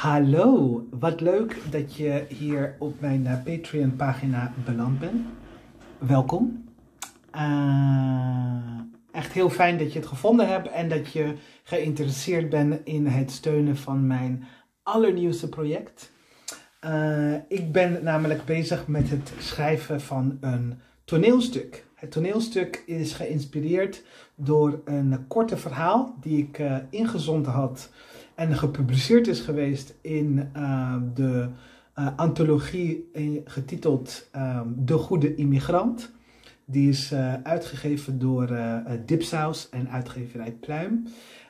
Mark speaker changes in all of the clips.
Speaker 1: Hallo, wat leuk dat je hier op mijn Patreon pagina beland bent. Welkom. Echt heel fijn dat je het gevonden hebt en dat je geïnteresseerd bent in het steunen van mijn allernieuwste project. Ik ben namelijk bezig met het schrijven van een toneelstuk. Het toneelstuk is geïnspireerd door een korte verhaal die ik ingezonden had en gepubliceerd is geweest in de antologie getiteld De Goede Immigrant. Die is uitgegeven door Dipsaus en uitgeverij Pluim.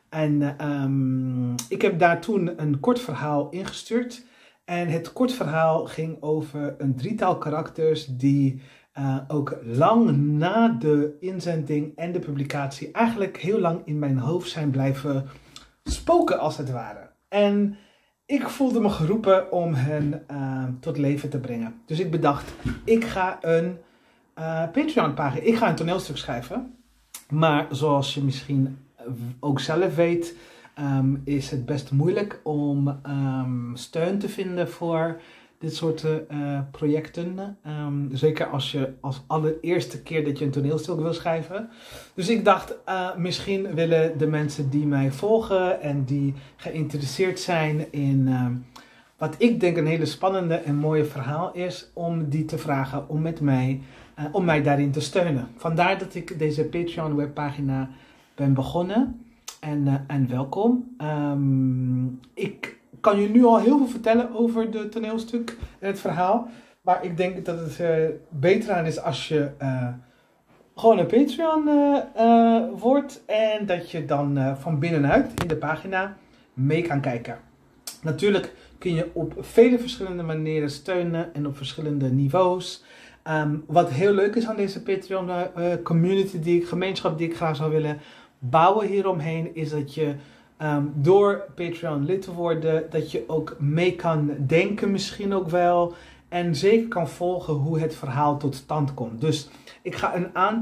Speaker 1: En ik heb daar toen een kort verhaal ingestuurd. En het kort verhaal ging over een drietal karakters die ook lang na de inzending en de publicatie eigenlijk heel lang in mijn hoofd zijn blijven spoken als het ware. En ik voelde me geroepen om hen tot leven te brengen. Dus ik bedacht, ik ga een Patreon-pagina, ik ga een toneelstuk schrijven. Maar zoals je misschien ook zelf weet, is het best moeilijk om steun te vinden voor dit soort projecten. Zeker als allereerste keer dat je een toneelstuk wil schrijven. Dus ik dacht, misschien willen de mensen die mij volgen en die geïnteresseerd zijn in wat ik denk een hele spannende en mooie verhaal is, om die te vragen om mij daarin te steunen. Vandaar dat ik deze Patreon webpagina ben begonnen. En welkom. Ik kan je nu al heel veel vertellen over het toneelstuk en het verhaal. Maar ik denk dat het beter aan is als je gewoon een Patreon wordt. En dat je dan van binnenuit in de pagina mee kan kijken. Natuurlijk kun je op vele verschillende manieren steunen en op verschillende niveaus. Wat heel leuk is aan deze Patreon community, gemeenschap die ik graag zou willen bouwen hieromheen, is dat je door Patreon lid te worden, dat je ook mee kan denken misschien ook wel. En zeker kan volgen hoe het verhaal tot stand komt. Dus ik ga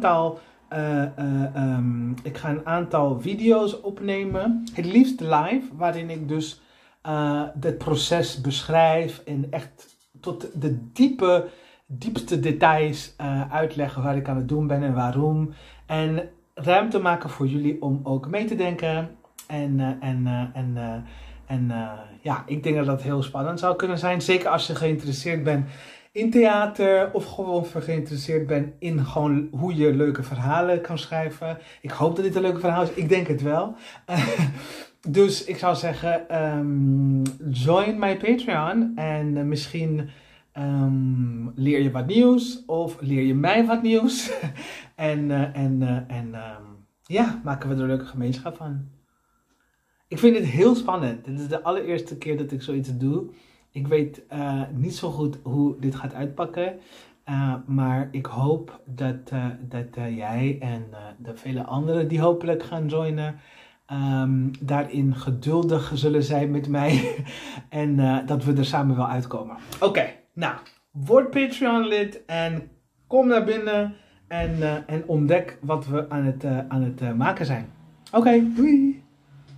Speaker 1: een aantal video's opnemen. Het liefst live, waarin ik dus het proces beschrijf en echt tot de diepste details uitleggen waar ik aan het doen ben en waarom. En ruimte maken voor jullie om ook mee te denken. Ja, ik denk dat dat heel spannend zou kunnen zijn. Zeker als je geïnteresseerd bent in theater of gewoon geïnteresseerd bent in gewoon hoe je leuke verhalen kan schrijven. Ik hoop dat dit een leuke verhaal is. Ik denk het wel. Dus ik zou zeggen, join my Patreon en misschien leer je wat nieuws of leer je mij wat nieuws. Ja, maken we er een leuke gemeenschap van. Ik vind het heel spannend. Dit is de allereerste keer dat ik zoiets doe. Ik weet niet zo goed hoe dit gaat uitpakken. Maar ik hoop dat jij en de vele anderen die hopelijk gaan joinen, daarin geduldig zullen zijn met mij. En dat we er samen wel uitkomen. Oké, nou, word Patreon lid en kom naar binnen en ontdek wat we aan het maken zijn. Oké, doei!